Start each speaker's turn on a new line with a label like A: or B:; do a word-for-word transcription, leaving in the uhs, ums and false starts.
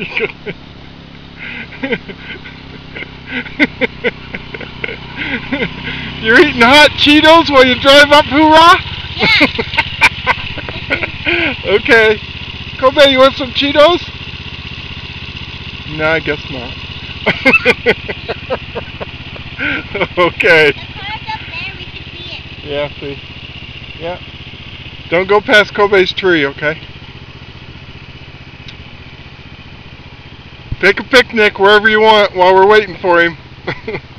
A: You're eating hot Cheetos while you drive up, hoorah?
B: Yeah.
A: Okay. Kobe, you want some Cheetos? No, I guess not. Okay.
B: The car's up there, we can see it.
A: Yeah, see. Yeah. Don't go past Kobe's tree, okay? Take a picnic wherever you want while we're waiting for him.